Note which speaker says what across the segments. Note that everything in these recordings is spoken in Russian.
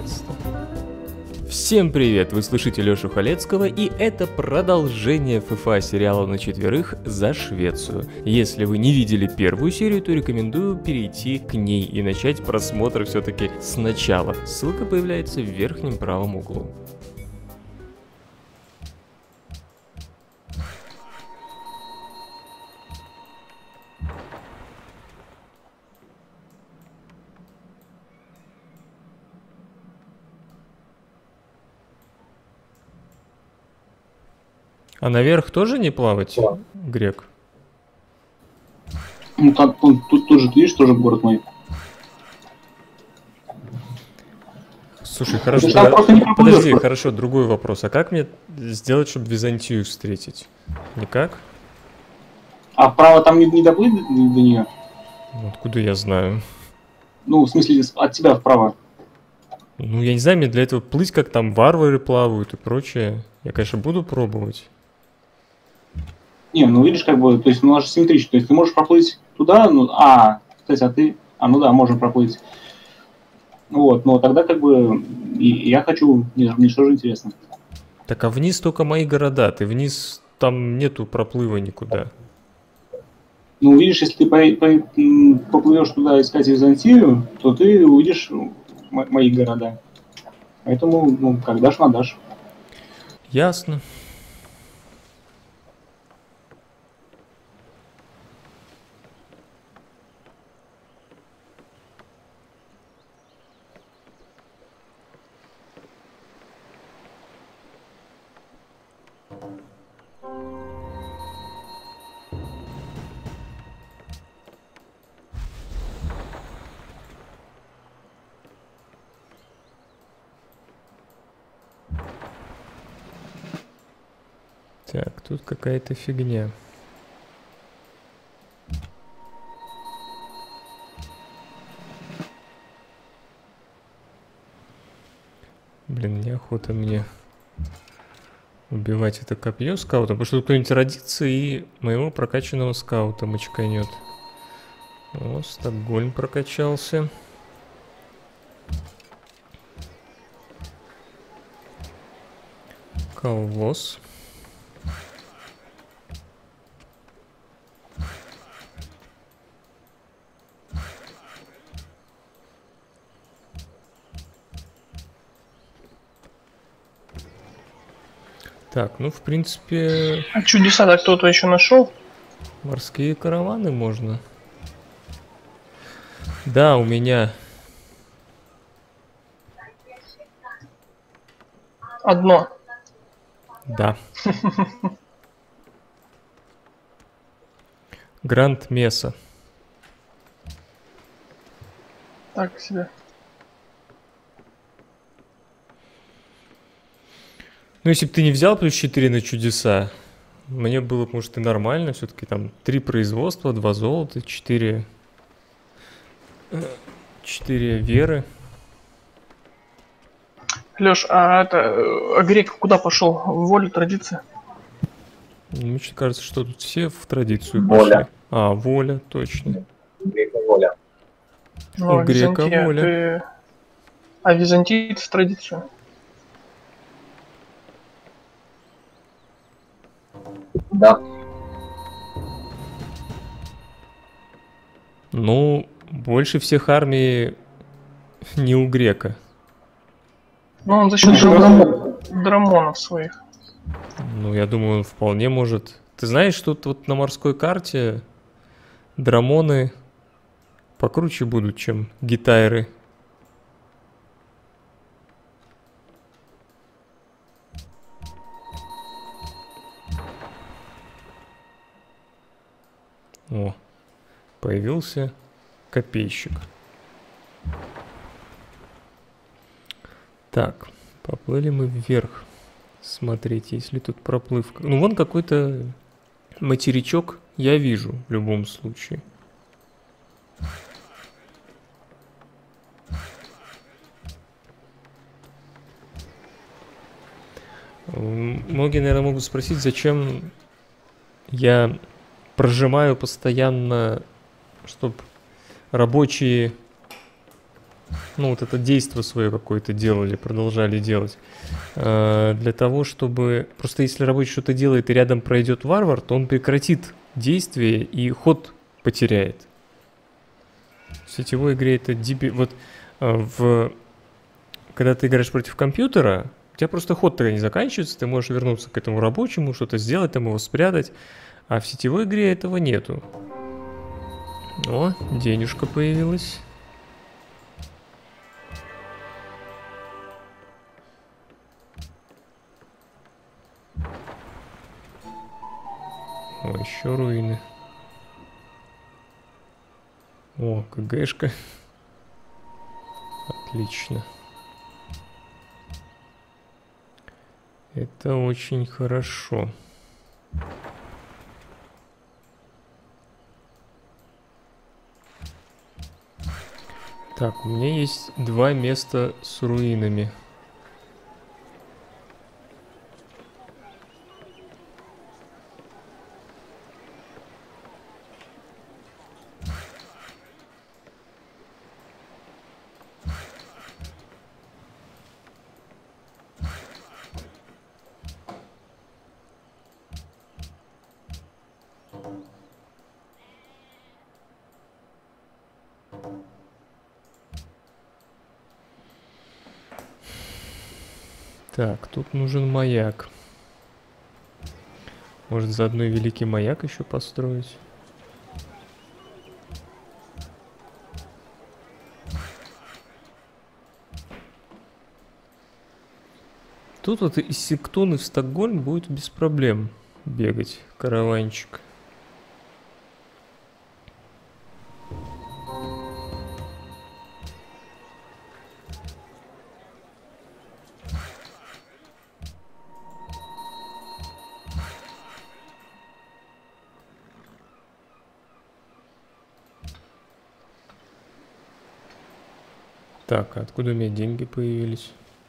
Speaker 1: наконец-то. Всем привет, вы слышите Лёшу Халецкого, и это продолжение ФФА сериала на четверых за Швецию. Если вы не видели первую серию, то рекомендую перейти к ней и начать просмотр все-таки сначала. Ссылка появляется в верхнем правом углу. А наверх тоже не плавать, да. Грек?
Speaker 2: Ну, тут тоже, ты видишь, тоже город мой.
Speaker 1: Слушай, хорошо, подожди, хорошо, другой вопрос. А как мне сделать, чтобы Византию встретить? Никак?
Speaker 2: А вправо там не доплыть до нее?
Speaker 1: Откуда я знаю?
Speaker 2: Ну, в смысле, от тебя вправо.
Speaker 1: Ну, я не знаю, мне для этого плыть, как там варвары плавают и прочее. Я, конечно, буду пробовать.
Speaker 2: Не, ну видишь, как бы, то есть, ну, аж симметрично. То есть ты можешь проплыть туда, ну, кстати, ну да, можем проплыть. Вот, но тогда как бы я хочу, мне что же интересно.
Speaker 1: Так, а вниз только мои города, ты вниз, там нету проплыва никуда.
Speaker 2: Ну, видишь, если ты поплывешь туда искать Византию, то ты увидишь мои города. Поэтому, ну, как дашь, надашь.
Speaker 1: Ясно. Так, тут какая-то фигня. Блин, неохота мне убивать это копье скаута, потому что тут кто-нибудь родится и моего прокачанного скаута мочканет. О, Стокгольм прокачался. Колвос. Так, ну в принципе...
Speaker 3: А чудеса-то кто-то еще нашел?
Speaker 1: Морские караваны можно. Да, у меня...
Speaker 3: Одно.
Speaker 1: Да. Гранд Меса.
Speaker 3: Так себе.
Speaker 1: Ну, если бы ты не взял плюс 4 на чудеса, мне было, может, и нормально. Все-таки там 3 производства, 2 золота, 4 веры.
Speaker 3: Леш, а грек куда пошел? В волю традиции?
Speaker 1: Мне кажется, что тут все в традицию
Speaker 2: Воля.
Speaker 1: пошли. А, воля, точно.
Speaker 2: Грека воля.
Speaker 3: Ну,
Speaker 1: У грека
Speaker 3: Византия,
Speaker 1: воля.
Speaker 3: А византиец в традицию?
Speaker 2: Да.
Speaker 1: Ну, больше всех армий не у грека.
Speaker 3: Ну, он за счет драмонов своих.
Speaker 1: Ну, я думаю, он вполне может. Ты знаешь, тут вот на морской карте драмоны покруче будут, чем гитайры. О, появился копейщик. Так, поплыли мы вверх. Смотреть, есть ли тут проплывка. Ну, вон какой-то материчок я вижу в любом случае. Многие, наверное, могут спросить, зачем я прожимаю постоянно, чтобы рабочие ну, вот это действо свое какое-то делали, продолжали делать. Для того, чтобы... Просто если рабочий что-то делает и рядом пройдет варвар, то он прекратит действие и ход потеряет. В сетевой игре это вот когда ты играешь против компьютера, у тебя просто ход тогда не заканчивается, ты можешь вернуться к этому рабочему, что-то сделать, там его спрятать. А в сетевой игре этого нету. О, денежка появилась. О, еще руины. О, КГшка. Отлично. Это очень хорошо. Так, у меня есть 2 места с руинами. Так, тут нужен маяк. Может, заодно и великий маяк еще построить? Тут вот из Сиктоны в Стокгольм будет без проблем бегать караванчик. Так, а откуда у меня деньги появились?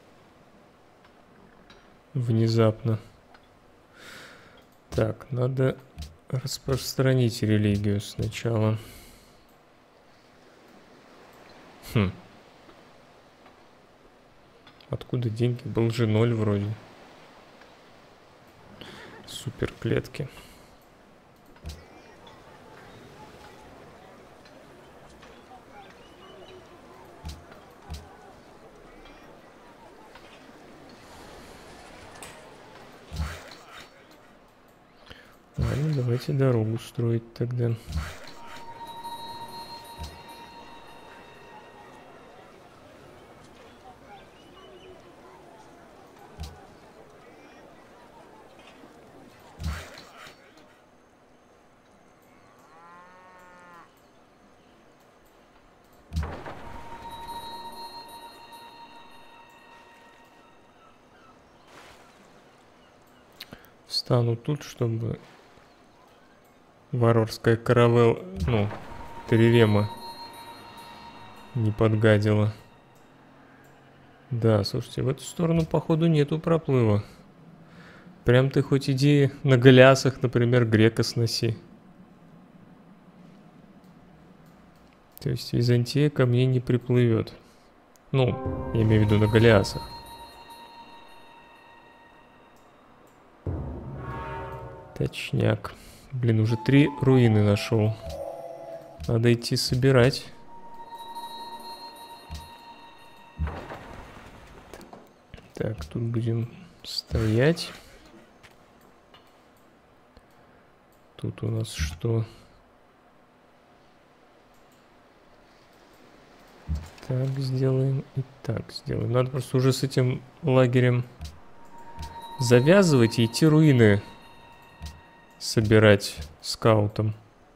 Speaker 1: Внезапно. Так, надо распространить религию сначала. Откуда деньги? Был же 0 вроде. Супер клетки. Ладно, давайте дорогу строить тогда. Встану тут, чтобы варварская каравелла, ну, трирема не подгадила. Да, слушайте, в эту сторону, походу, нету проплыва. Прям ты хоть иди на галеасах, например, грека сноси. То есть Византия ко мне не приплывет. Ну, я имею в виду на галеасах. Точняк. Блин, уже 3 руины нашел. Надо идти собирать. Так, тут будем стоять. Тут у нас что? Так сделаем и так сделаем. Надо просто уже с этим лагерем завязывать и идти руины собирать скаутом.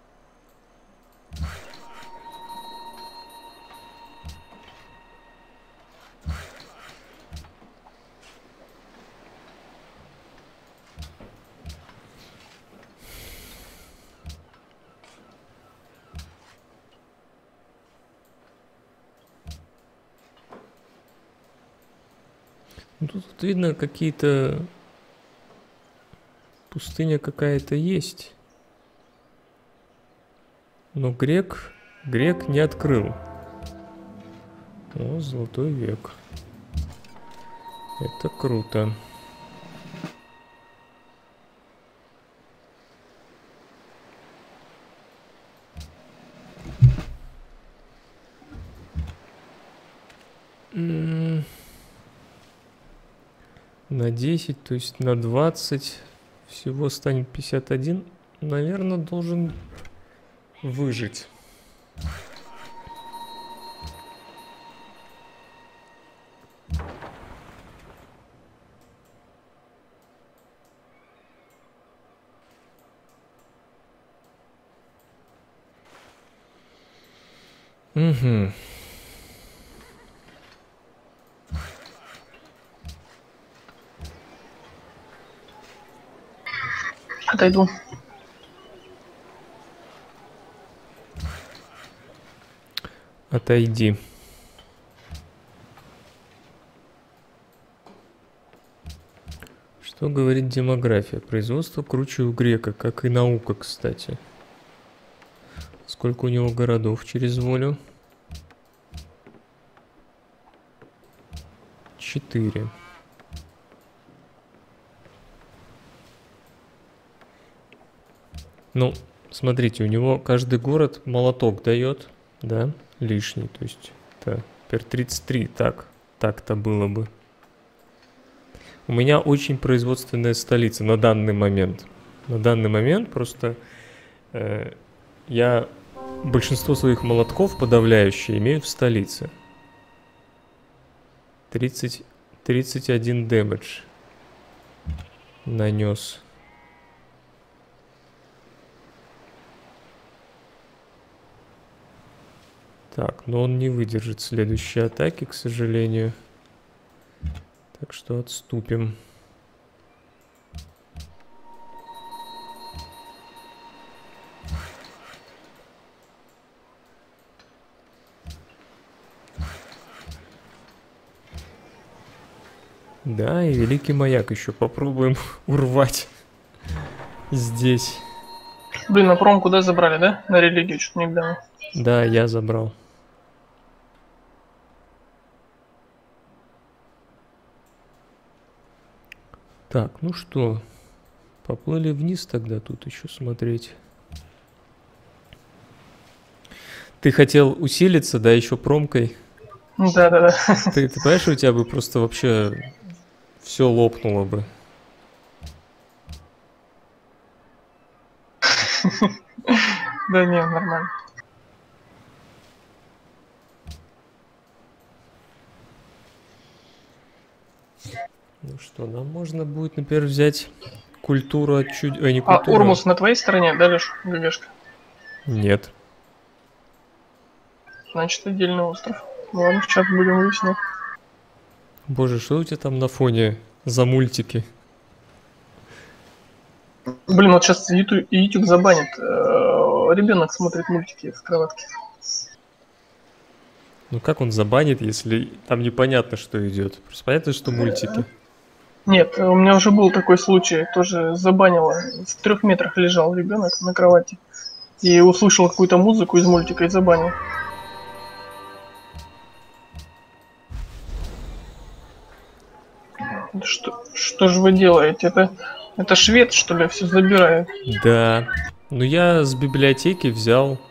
Speaker 1: Тут видно какие-то... Пустыня какая-то есть. Но грек не открыл. О, золотой век. Это круто. На 10, то есть на 20 всего станет 51. Наверное, должен выжить. Угу.
Speaker 3: Отойду.
Speaker 1: Отойди. Что говорит демография? Производство круче у грека, как и наука, кстати. Сколько у него городов через волю? 4. Ну, смотрите, у него каждый город молоток дает, да, лишний, то есть это теперь 33, так-то было бы. У меня очень производственная столица на данный момент. На данный момент просто я большинство своих молотков подавляющие имею в столице. 31 дэмэдж нанес. Так, но он не выдержит следующей атаки, к сожалению. Так что отступим. Да, и Великий Маяк еще попробуем урвать здесь.
Speaker 3: Блин, а пром куда забрали, да? На религию что-то недавно.
Speaker 1: Да, я забрал. Так, ну что, поплыли вниз тогда тут еще смотреть. Ты хотел усилиться, да, еще промкой?
Speaker 3: Да.
Speaker 1: Ты понимаешь, у тебя бы просто вообще все лопнуло бы.
Speaker 3: Да не, нормально.
Speaker 1: Ну что, нам можно будет, например, взять культуру от не
Speaker 3: А
Speaker 1: культуру.
Speaker 3: Урмус на твоей стороне, да, Леш, ГГшка?
Speaker 1: Нет.
Speaker 3: Значит, отдельный остров. Ладно, сейчас будем выяснять.
Speaker 1: Боже, что у тебя там на фоне за мультики?
Speaker 3: Блин, вот сейчас YouTube забанит. Ребенок смотрит мультики с кроватки.
Speaker 1: Ну как он забанит, если там непонятно, что идет? Просто понятно, что мультики.
Speaker 3: Нет, у меня уже был такой случай, тоже забанило. В 3 метрах лежал ребенок на кровати и услышал какую-то музыку из мультика и забанил. Что же вы делаете? Это швед, что ли, все забирает?
Speaker 1: Да. Ну я с библиотеки взял.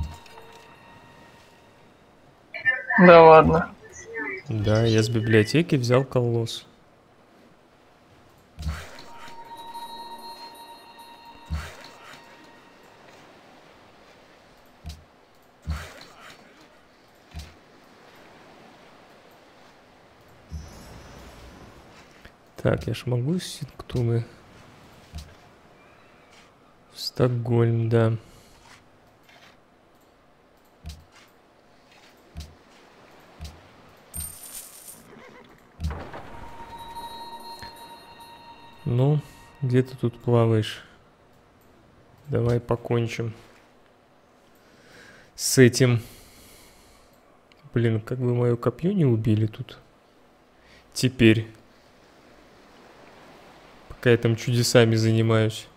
Speaker 3: Да ладно.
Speaker 1: Да, я с библиотеки взял колосс. Так, я ж могу из Синктуны в Стокгольм, да. Ну, где ты тут плаваешь? Давай покончим с этим. Блин, как бы мое копье не убили тут. Теперь. Пока я там чудесами занимаюсь.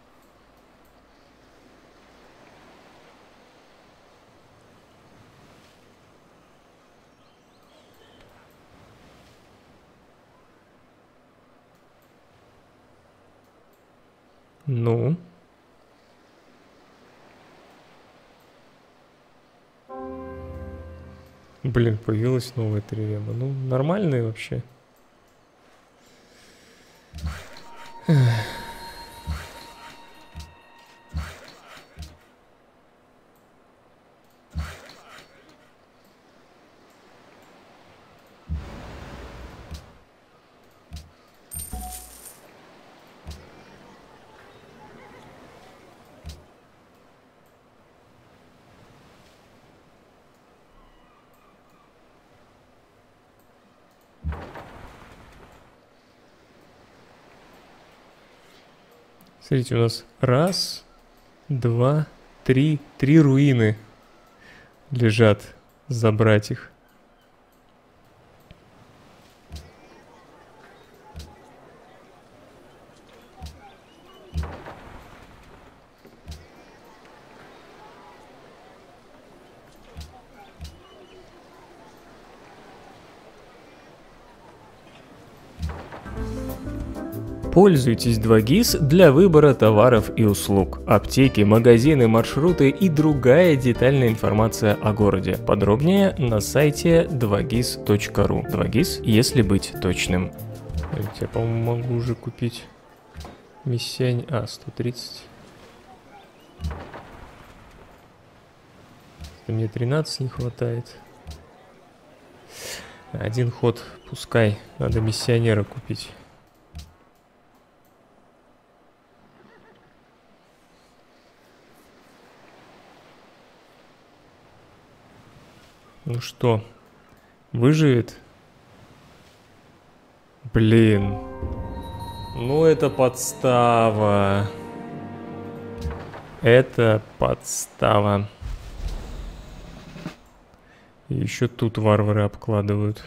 Speaker 1: Ну? Блин, появилась новая трирема. Ну, нормальные вообще. Смотрите, у нас раз, два, три руины лежат. Забрать их. Пользуйтесь 2GIS для выбора товаров и услуг. Аптеки, магазины, маршруты и другая детальная информация о городе. Подробнее на сайте 2GIS.ru. 2GIS, если быть точным. Я, по-моему, могу уже купить миссионь... 130. Мне 13 не хватает. Один ход, пускай. Надо миссионера купить. Ну что, выживет? Блин. Ну это подстава. Это подстава. И еще тут варвары обкладывают.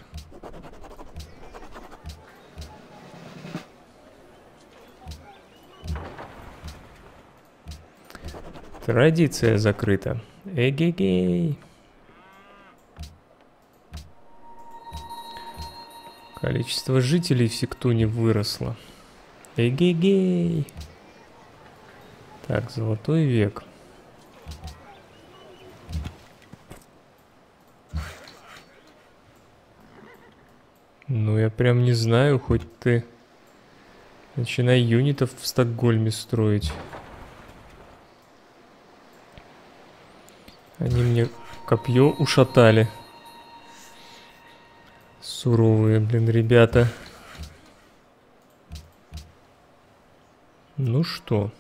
Speaker 1: Традиция закрыта. Эгегей. Количество жителей в Сектуне выросло. Эгегей. Так, золотой век. Ну, я прям не знаю, хоть ты начинай юнитов в Стокгольме строить. Они мне копье ушатали. Суровые, блин, ребята. Ну что?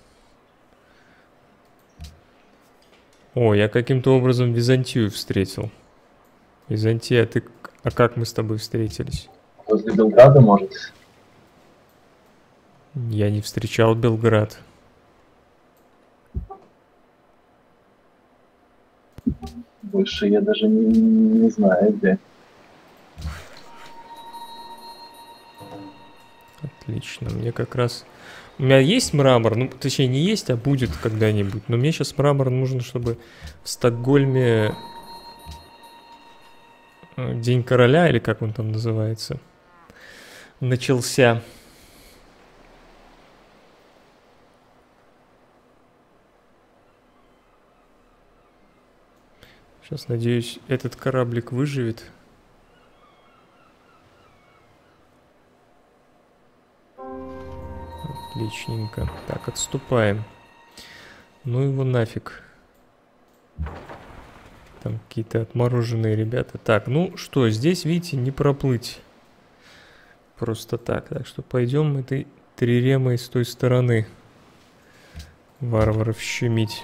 Speaker 1: О, я каким-то образом Византию встретил. Византия, ты... А как мы с тобой встретились?
Speaker 4: Возле Белграда, может?
Speaker 1: Я не встречал Белград.
Speaker 4: Больше я даже не знаю, где.
Speaker 1: Отлично, мне как раз... У меня есть мрамор, ну, точнее, не есть, а будет когда-нибудь. Но мне сейчас мрамор нужен, чтобы в Стокгольме День короля, или как он там называется, начался. Сейчас, надеюсь, этот кораблик выживет. Отличненько. Так, отступаем. Ну его нафиг. Там какие-то отмороженные ребята. Так, ну что, здесь, видите, не проплыть. Просто так. Так что пойдем этой триремой с той стороны варваров щемить.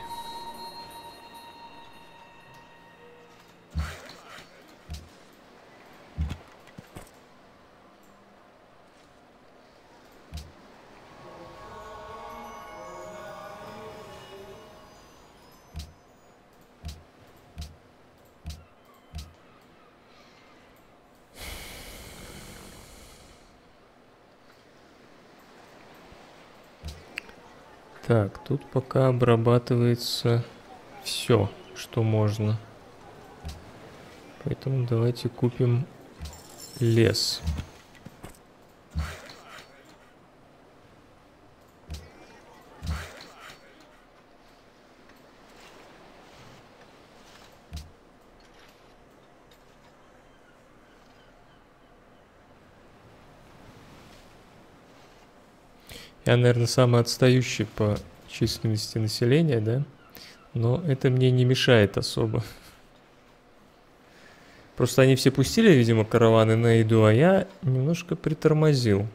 Speaker 1: Так, тут пока обрабатывается все, что можно. Поэтому давайте купим лес. Я, наверное, самый отстающий по численности населения, да? Но это мне не мешает особо. Просто они все пустили, видимо, караваны на еду, а я немножко притормозил.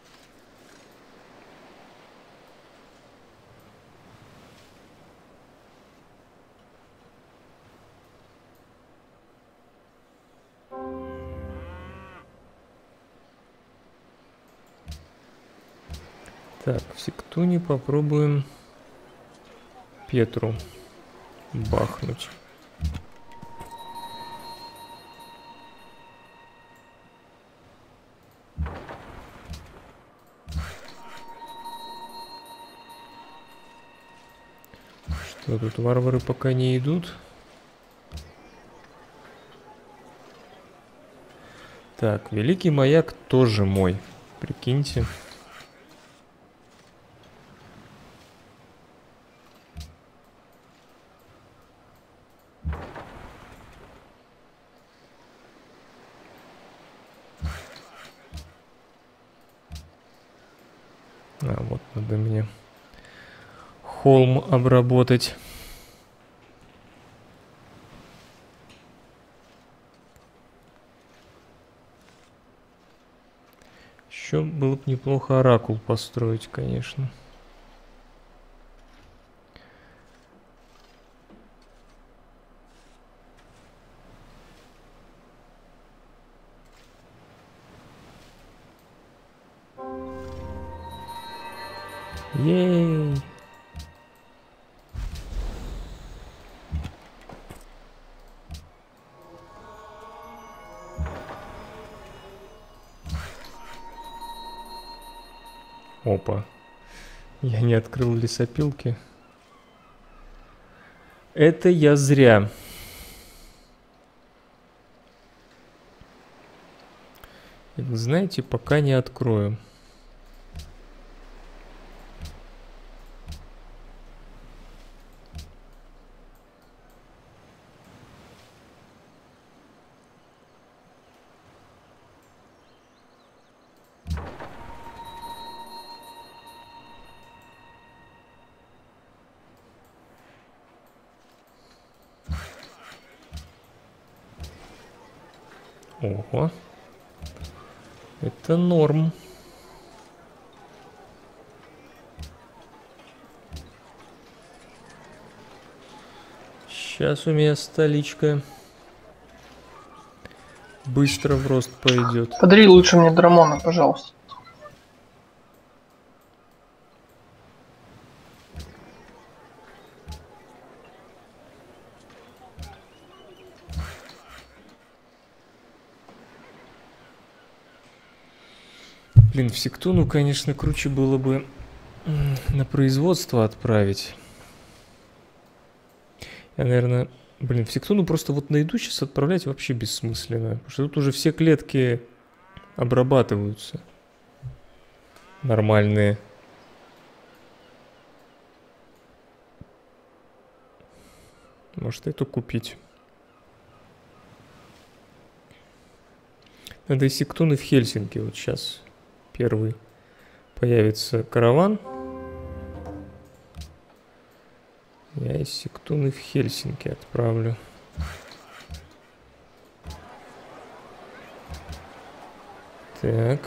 Speaker 1: Так, в Сектуне попробуем Петру бахнуть. Что тут, варвары пока не идут? Так, Великий Маяк тоже мой, прикиньте. А, вот надо мне холм обработать. Еще было бы неплохо оракул построить, конечно. Ей! Опа. Я не открыл лесопилки. Это я зря. И вы знаете, пока не открою. Ого. Это норм. Сейчас у меня столичка быстро в рост пойдет.
Speaker 3: Подари лучше мне Драмона, пожалуйста.
Speaker 1: Блин, в Сектуну, конечно, круче было бы на производство отправить. Я, наверное... Блин, в Сектуну просто вот на еду сейчас отправлять вообще бессмысленно. Потому что тут уже все клетки обрабатываются. Нормальные. Может, эту купить. Надо из Сектуны в Хельсинки. Вот сейчас первый появится караван. Я из Сектуны в Хельсинки отправлю. Так.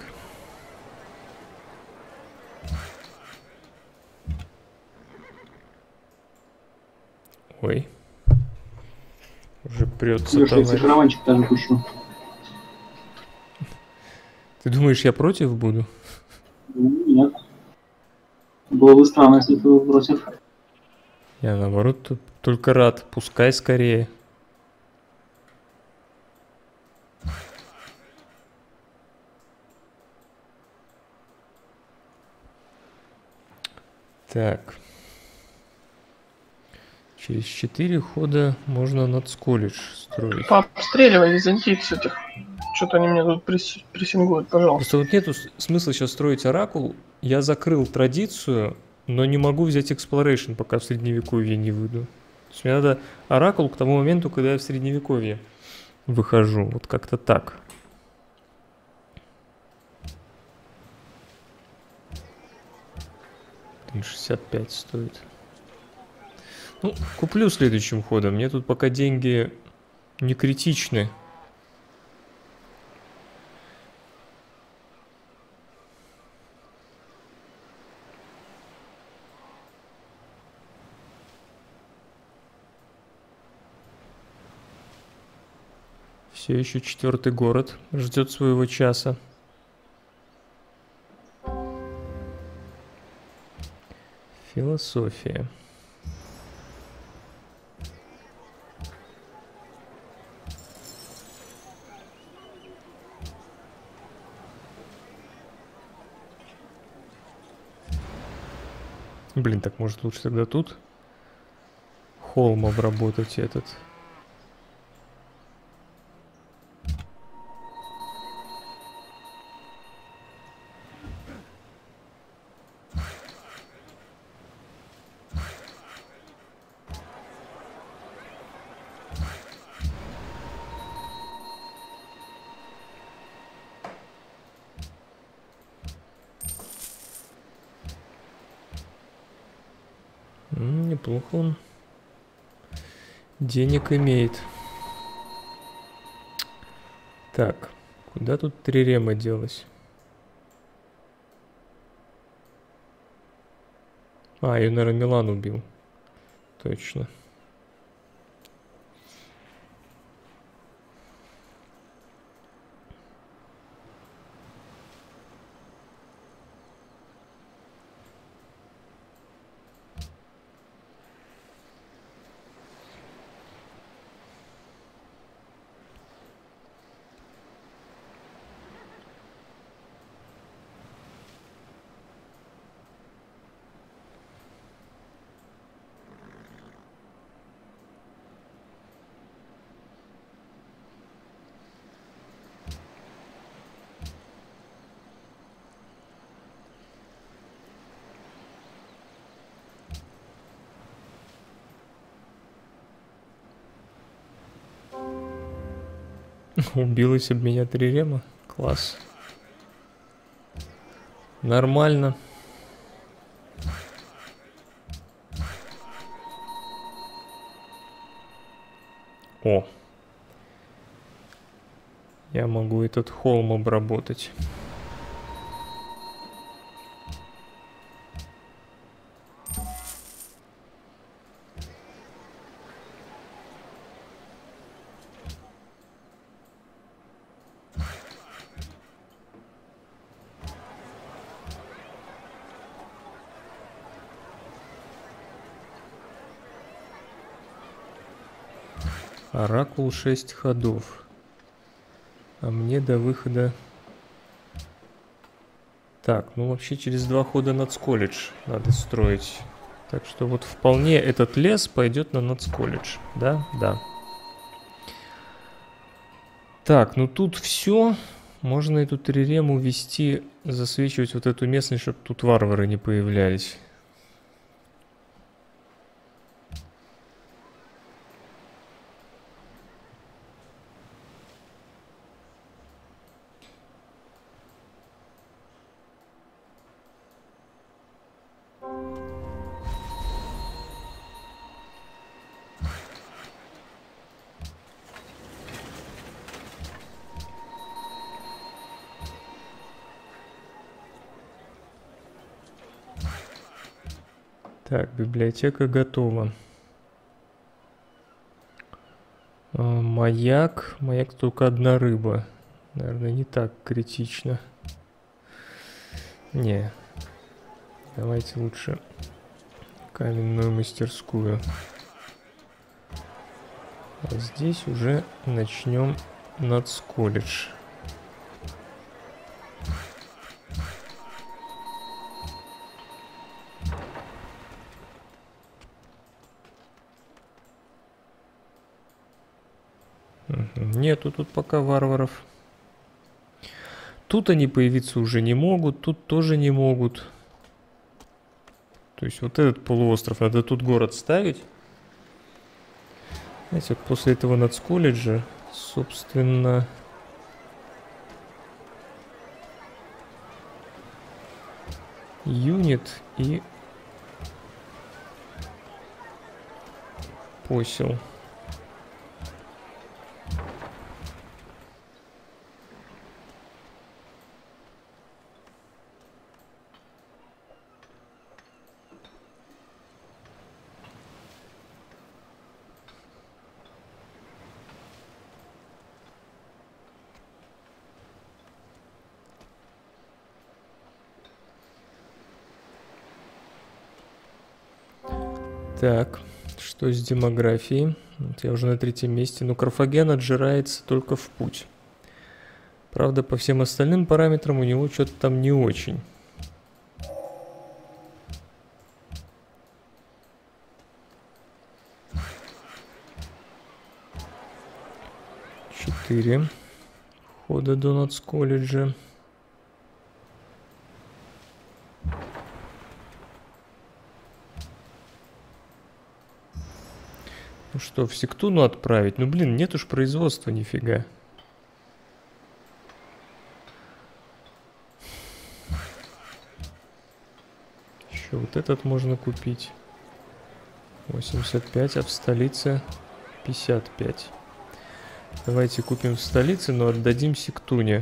Speaker 1: Ой. Уже прется.
Speaker 2: Леша, я тебе караванчик даже пущу.
Speaker 1: Ты думаешь, я против буду?
Speaker 2: Нет. Было бы странно, если ты был против.
Speaker 1: Я наоборот только рад. Пускай скорее. Так. Через 4 хода можно нацколледж строить.
Speaker 3: Пообстреливай византийц этих. Что-то они мне тут прессингуют, пожалуйста.
Speaker 1: Просто вот нету смысла сейчас строить оракул. Я закрыл традицию, но не могу взять exploration, пока в средневековье не выйду. То есть мне надо оракул к тому моменту, когда я в средневековье выхожу. Вот как-то так. блин, 65 стоит. Ну, куплю следующим ходом. Мне тут пока деньги не критичны. Все еще 4-й город ждет своего часа. Философия. Блин, так может лучше тогда тут холм обработать этот. Неплохо он денег имеет. Так, куда тут трирема делась? А, ее, наверное, Милан убил. Точно. Убилась об меня трирема. Класс. Нормально. О. Я могу этот холм обработать. Оракул 6 ходов. А мне до выхода... Так, ну вообще через 2 хода нацколледж надо строить. Так что вот вполне этот лес пойдет на нацколледж. Да? Да. Так, ну тут все. Можно эту трирему вести, засвечивать вот эту местность, чтобы тут варвары не появлялись. Так, библиотека готова. Маяк. Маяк только одна рыба. Наверное, не так критично. Не. Давайте лучше каменную мастерскую. А здесь уже начнем нацколледж. Нету тут пока варваров. Тут они появиться уже не могут, тут тоже не могут. То есть вот этот полуостров, надо тут город ставить. Знаете, вот после этого нацколледжа, собственно... Юнит и Посел. Так, что с демографией? Вот я уже на 3-м месте, но Карфаген отжирается только в путь. Правда, по всем остальным параметрам у него что-то там не очень. Четыре хода Донатс колледжа. Ну что, в Сектуну отправить? Ну блин, нет уж производства нифига. Еще вот этот можно купить. 85, а в столице 55. Давайте купим в столице, но отдадим Сектуне.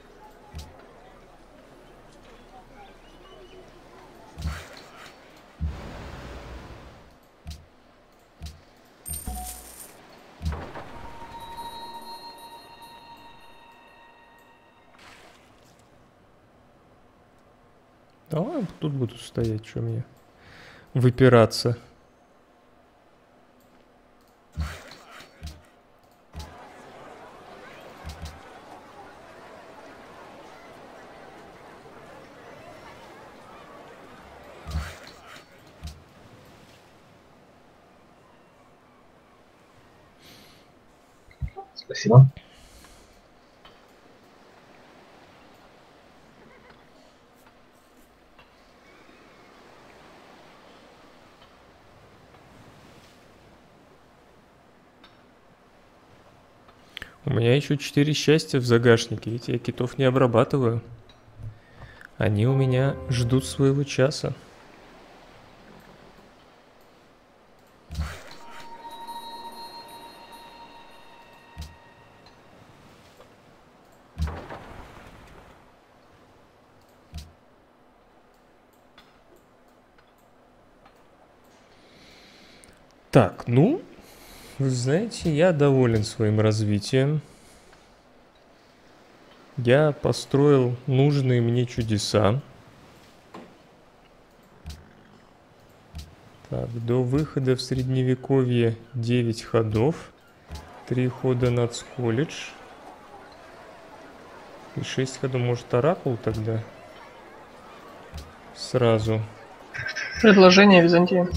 Speaker 1: Да ладно, тут буду стоять, что мне выпираться.
Speaker 4: Спасибо.
Speaker 1: У меня еще 4 счастья в загашнике, ведь я китов не обрабатываю. Они у меня ждут своего часа. Так, ну, вы знаете, я доволен своим развитием. Я построил нужные мне чудеса. Так, до выхода в средневековье 9 ходов. 3 хода Нацколледж. И 6 ходов, может, Оракул тогда? Сразу.
Speaker 3: Предложение Византии.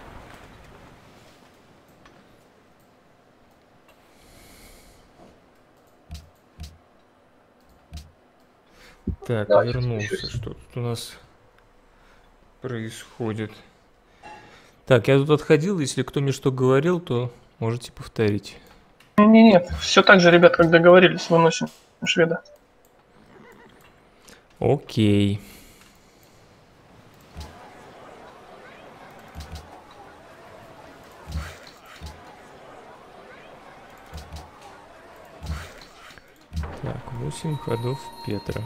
Speaker 1: Так,
Speaker 4: Да,
Speaker 1: вернулся.
Speaker 4: сейчас
Speaker 1: Что тут у нас происходит? Так, я тут отходил. Если кто мне что говорил, то можете повторить.
Speaker 3: Нет, все так же, ребят, как договорились, выносим шведа.
Speaker 1: Окей. Так, 8 ходов Петра.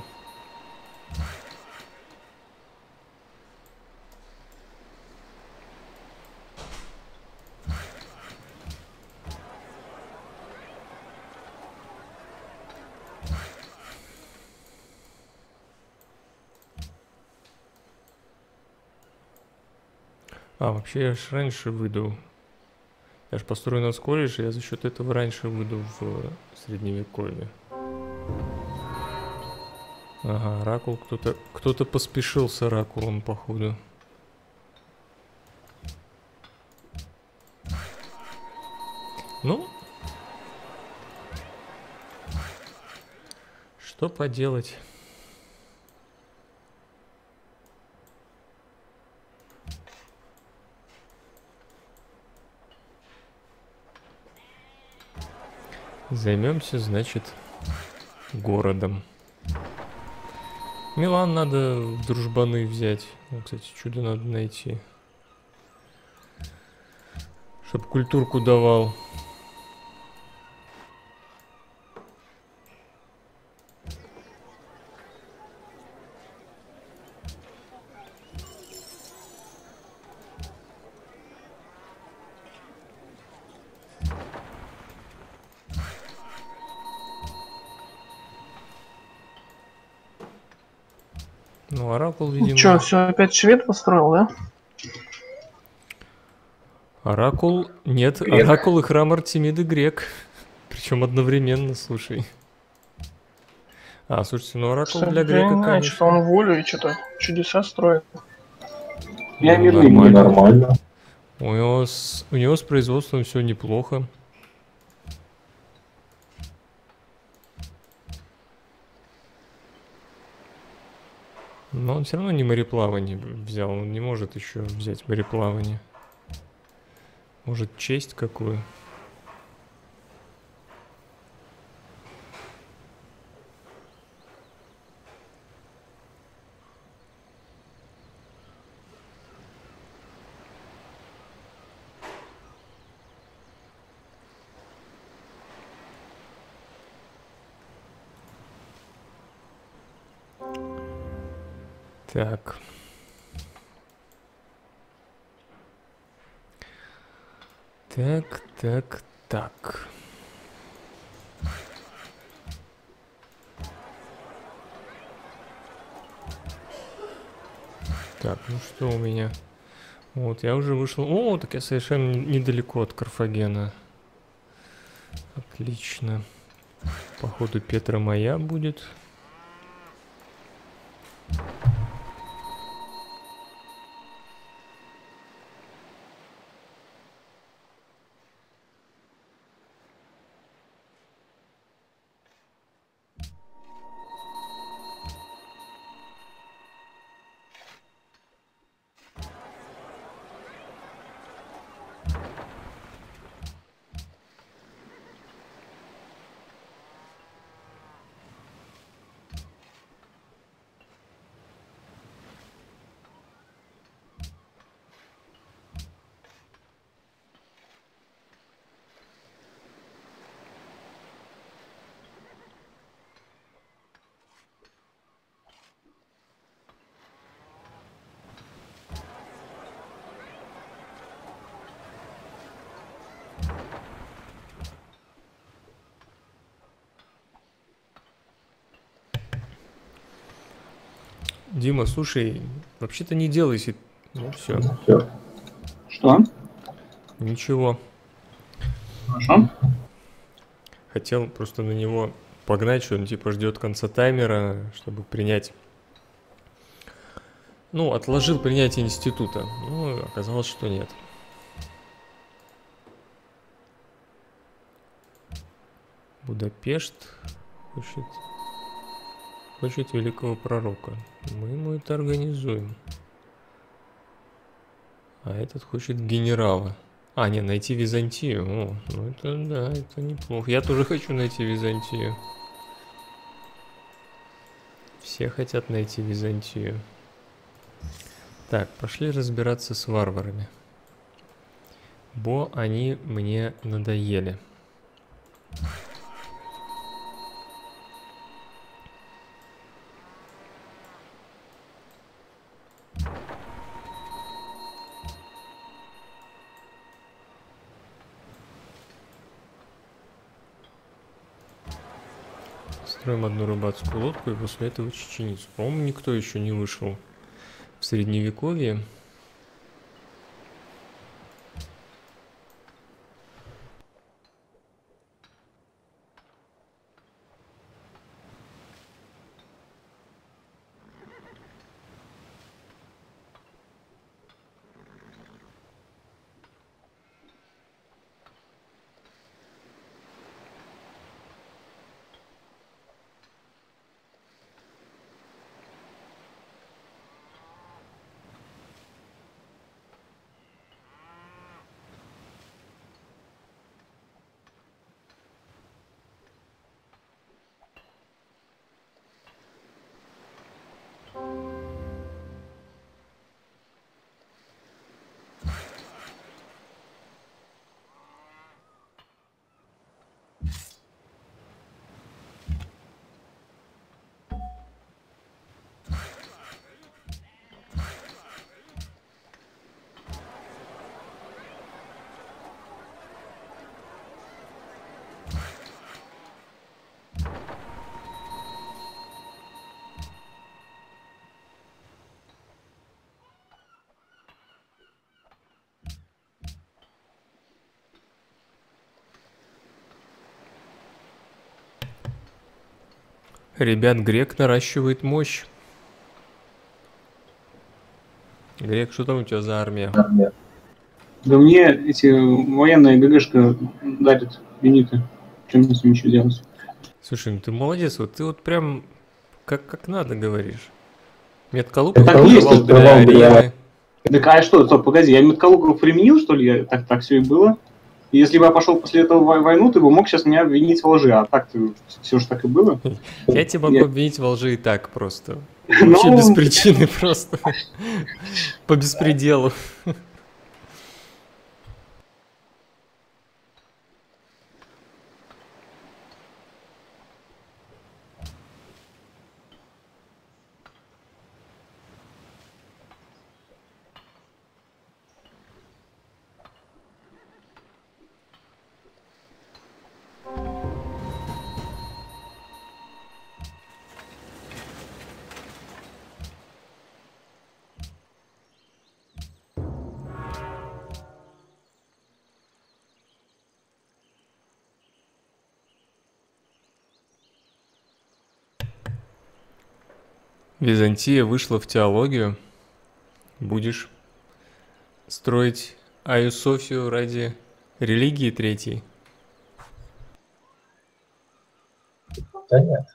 Speaker 1: А, вообще я ж раньше выйду. Я ж построю на колледж, я за счет этого раньше выйду в средневековье. Ага, Оракул кто-то поспешил с Оракулом, походу. Ну, что поделать? Займемся, значит, городом. Милан надо в дружбаны взять. Ну, кстати, чудо надо найти. Чтоб культурку давал. Ну, Оракул, видимо...
Speaker 3: Че, все опять швед построил, да?
Speaker 1: Оракул... Нет,
Speaker 4: Грек.
Speaker 1: Оракул и храм Артемиды грек. Причем одновременно, слушай. А, слушайте, ну Оракул
Speaker 3: Что-то
Speaker 1: для
Speaker 3: я
Speaker 1: грека,
Speaker 3: не знаю,
Speaker 1: конечно.
Speaker 3: что он волю и что-то чудеса строит.
Speaker 2: Я
Speaker 1: Ну,
Speaker 2: мирный
Speaker 1: нормально.
Speaker 4: Нормально.
Speaker 1: У него с производством все неплохо. Но он все равно не мореплавание взял. Он не может еще взять мореплавание. Может, честь какую? Так. Так, так, так. Так, ну что у меня? Вот, я уже вышел. О, так я совершенно недалеко от Карфагена. Отлично. Походу Петра моя будет. Дима, слушай, вообще-то не делайся. Ну все,
Speaker 4: Всё.
Speaker 2: Что?
Speaker 1: ничего.
Speaker 2: Хорошо.
Speaker 1: Хотел просто на него погнать, что он типа ждет конца таймера, чтобы принять. Ну, отложил принятие института. Ну, оказалось, что нет. Будапешт хочет великого пророка. Мы ему это организуем. А этот хочет генерала. А, не, найти Византию. О, ну это да, это неплохо. Я тоже хочу найти Византию. Все хотят найти Византию. Так, пошли разбираться с варварами. Бо они мне надоели. Строим одну рыбацкую лодку и после этого чеченицу. По-моему, никто еще не вышел в средневековье. Ребят, Грек наращивает мощь. Грек, что там у тебя за армия?
Speaker 2: Да мне эти военные ГГшка дарят юниты. Чем мне с ними еще делать?
Speaker 1: Слушай, ну ты молодец, вот ты вот прям как надо говоришь. Меткалук
Speaker 2: Так есть,
Speaker 1: открывал для арены.
Speaker 2: Так а что, стоп, погоди, я меткалугов применил, что ли? Так все и было. И если бы я пошел после этого в войну, ты бы мог сейчас меня обвинить во лжи, а так все же так и было.
Speaker 1: Я тебя могу обвинить во лжи и так просто.
Speaker 2: Ну,
Speaker 1: Вообще без причины просто. По беспределу. Византия вышла в теологию. Будешь строить Айю Софию ради религии третьей?
Speaker 4: Да нет.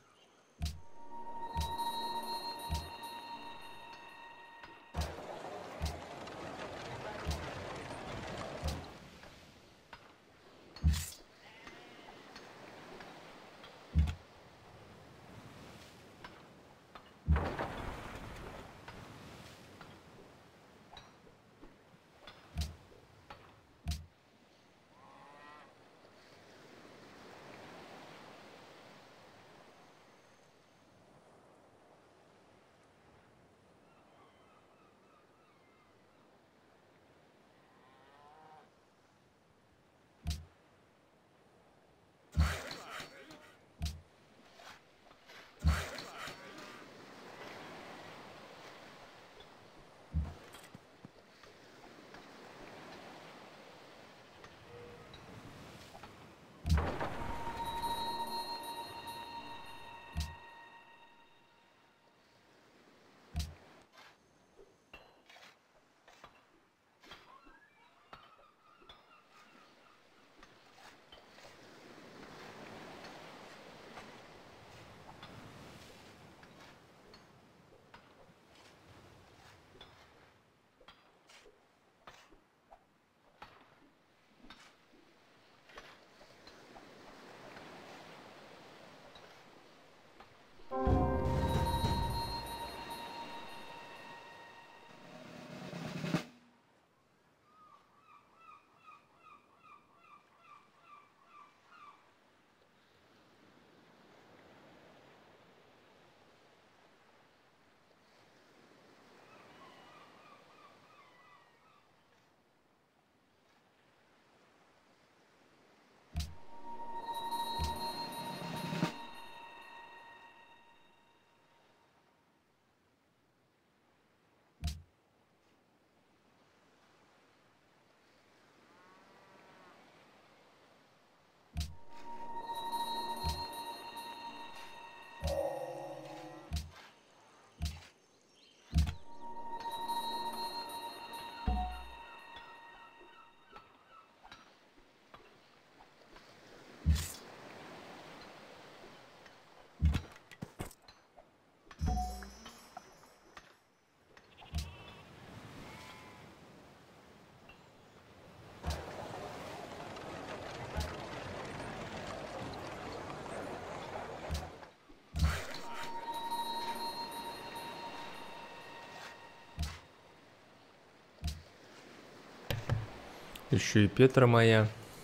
Speaker 1: Еще и Петра моя.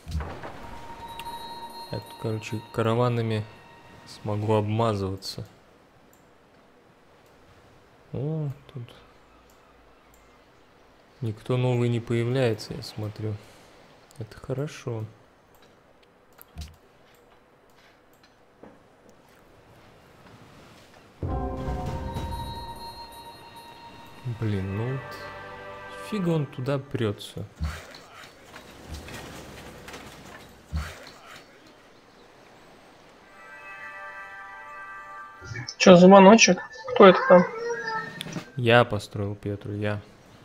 Speaker 1: Я тут, короче, караванами смогу обмазываться. О, тут никто новый не появляется, я смотрю. Это хорошо. Блин, ну вот фига он туда прется.
Speaker 3: Че, звоночек? Кто это там?
Speaker 1: Я построил Петру, я.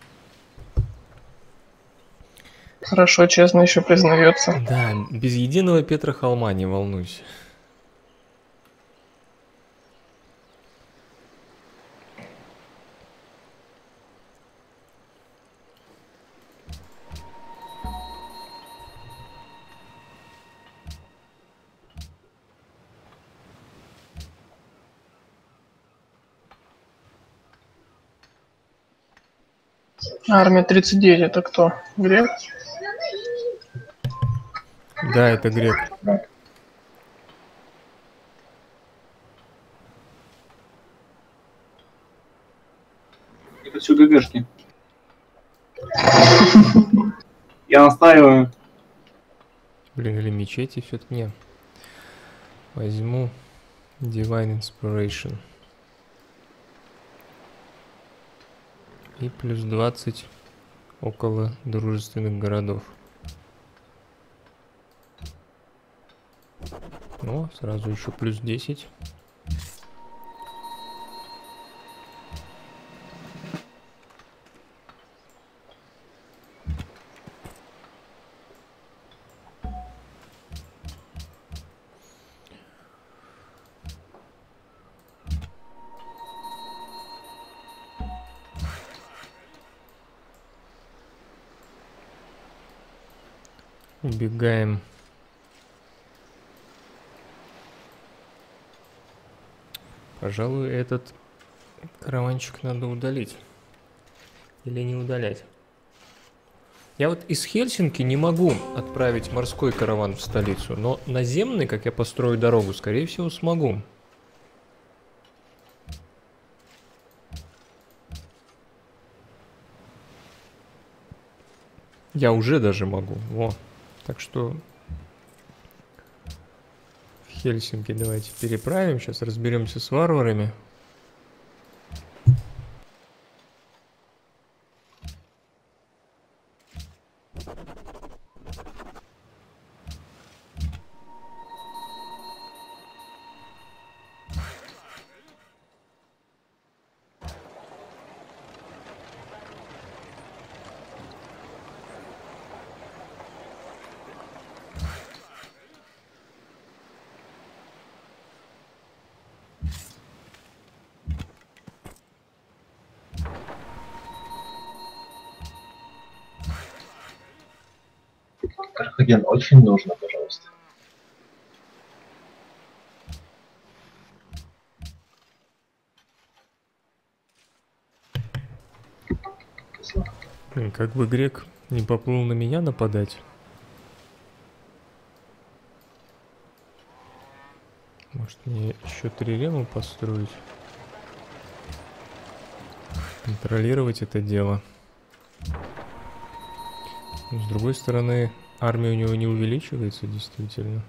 Speaker 3: Хорошо, честно еще признается.
Speaker 1: Да, без единого Петра холма, не волнуйся.
Speaker 3: Армия 39 это кто? Грек?
Speaker 1: Да, это грек.
Speaker 2: Это все ГГшки. Я настаиваю.
Speaker 1: Блин, или мечети все-таки не. Возьму Divine Inspiration. И плюс 20 около дружественных городов. О, сразу еще плюс 10. Убегаем. Пожалуй, этот караванчик надо удалить. Или не удалять. Я вот из Хельсинки не могу отправить морской караван в столицу, но наземный, как я построю дорогу, скорее всего, смогу. Я уже даже могу. Во. Так что в Хельсинки давайте переправим. Сейчас разберемся с варварами.
Speaker 4: Карфаген очень нужно, пожалуйста.
Speaker 1: Блин, как бы грек не поплыл на меня нападать. Может мне еще трирему построить? Контролировать это дело. Но с другой стороны, армия у него не увеличивается действительно.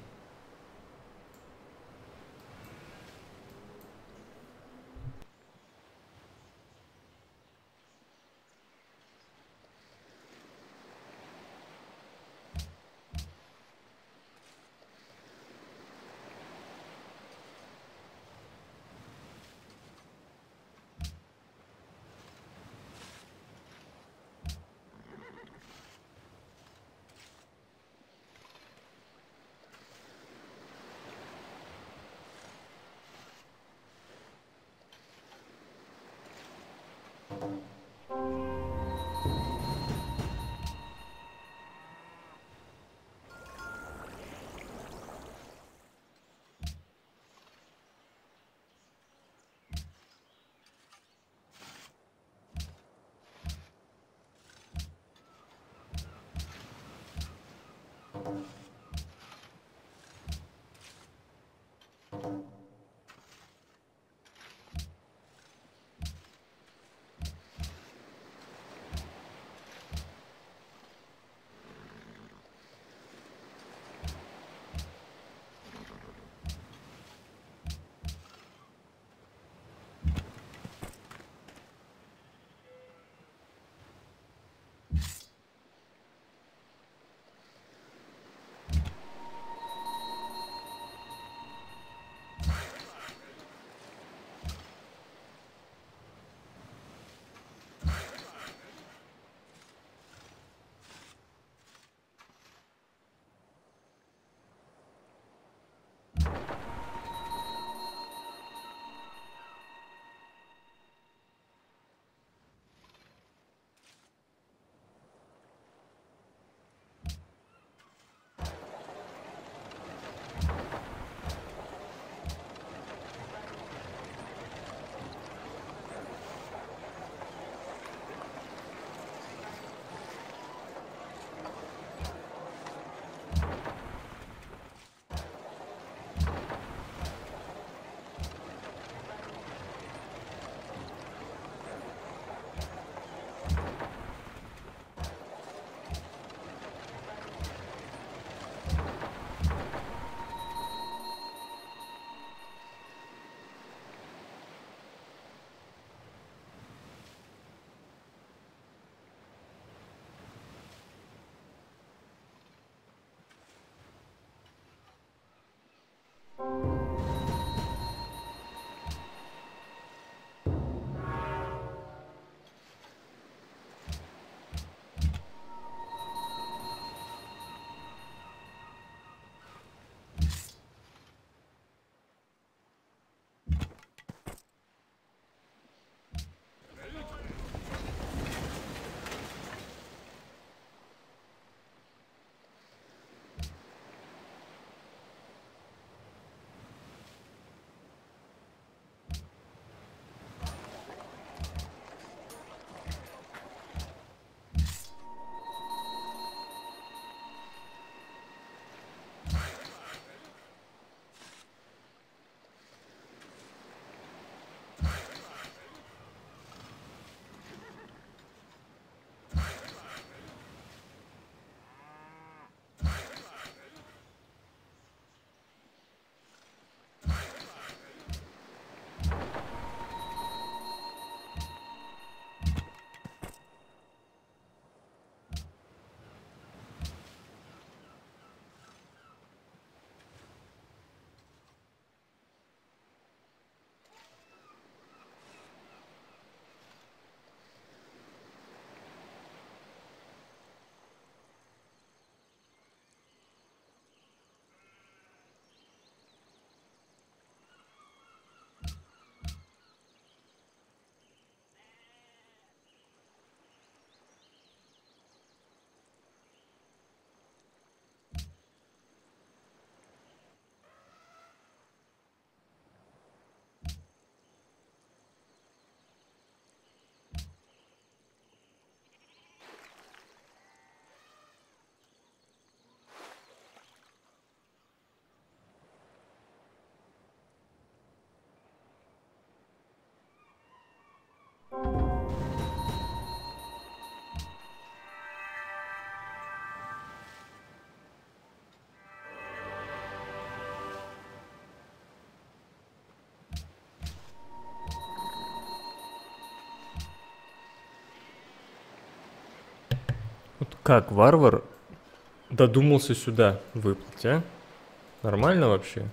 Speaker 1: Вот как варвар додумался сюда выплыть, а? Нормально вообще?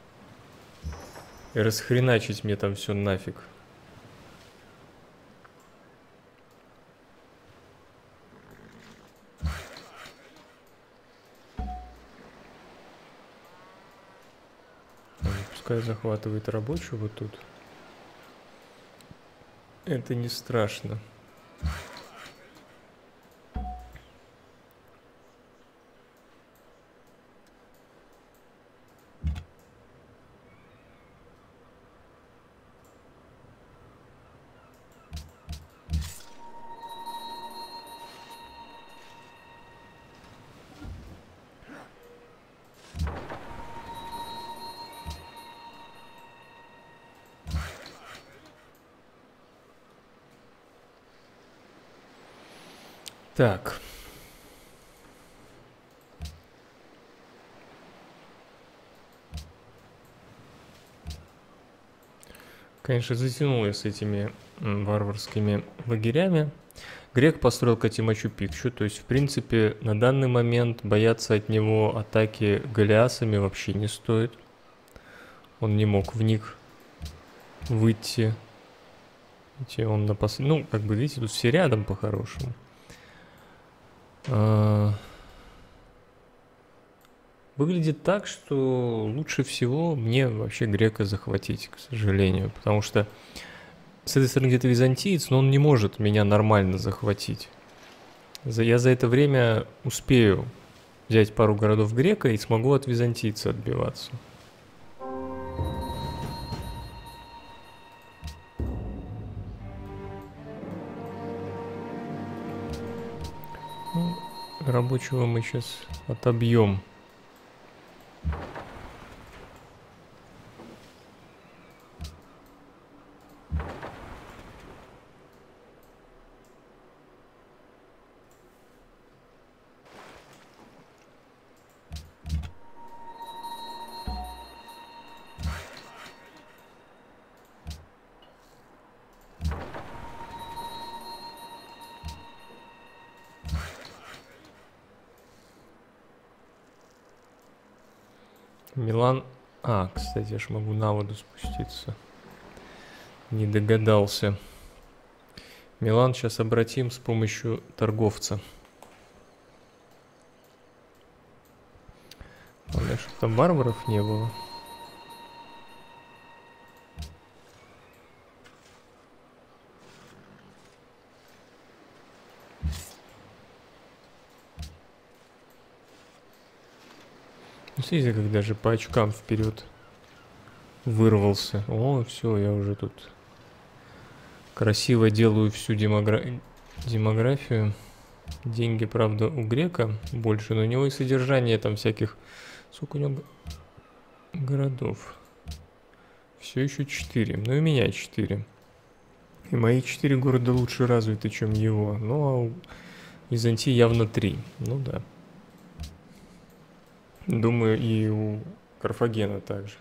Speaker 1: И расхреначить мне там все нафиг. Пускай захватывает рабочую вот тут. Это не страшно. Так. Конечно, затянул я с этими варварскими лагерями. Грек построил Кати Мачу-Пикчу, то есть, в принципе, на данный момент бояться от него атаки галеасами вообще не стоит. Он не мог в них выйти. Видите, он на ну, как бы, видите, тут все рядом по-хорошему. Выглядит так, что лучше всего мне вообще грека захватить, к сожалению, потому что с этой стороны где-то византиец, но он не может меня нормально захватить. Я за это время успею взять пару городов грека и смогу от византийца отбиваться. Ну, рабочего мы сейчас отобьем. Милан А, кстати, я ж могу на воду спуститься. Не догадался. Милан сейчас обратим с помощью торговца. Главное, чтобы там варваров не было. Ну, смотрите, как даже по очкам вперед вырвался. О, все, я уже тут красиво делаю всю демографию. Деньги, правда, у грека больше, но у него и содержание там всяких... Сколько у него городов? Все еще 4. Ну и у меня 4. И мои 4 города лучше развиты, чем его. Ну, а у Византии явно 3. Ну да. Думаю, и у Карфагена также.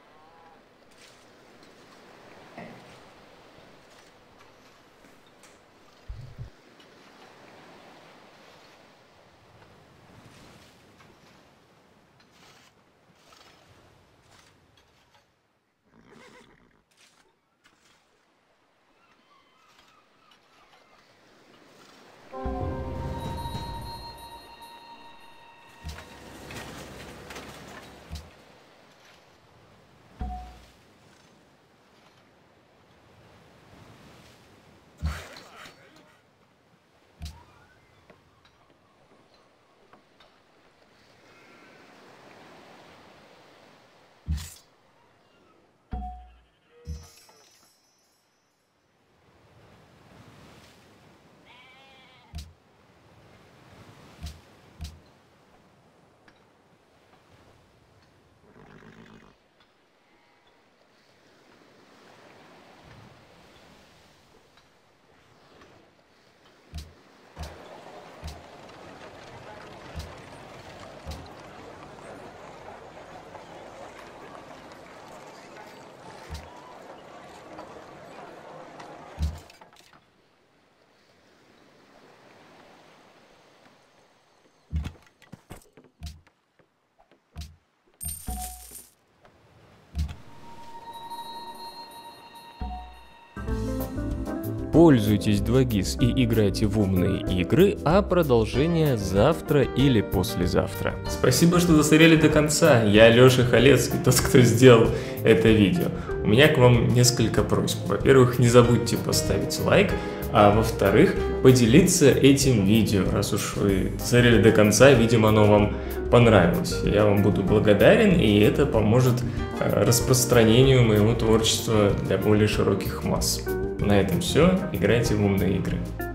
Speaker 1: Пользуйтесь 2GIS и играйте в умные игры, а продолжение завтра или послезавтра. Спасибо, что досмотрели до конца. Я Лёша Халецкий, тот, кто сделал это видео. У меня к вам несколько просьб. Во-первых, не забудьте поставить лайк, а во-вторых, поделиться этим видео. Раз уж вы смотрели до конца, видимо, оно вам понравилось. Я вам буду благодарен, и это поможет распространению моего творчества для более широких масс. На этом все. Играйте в умные игры.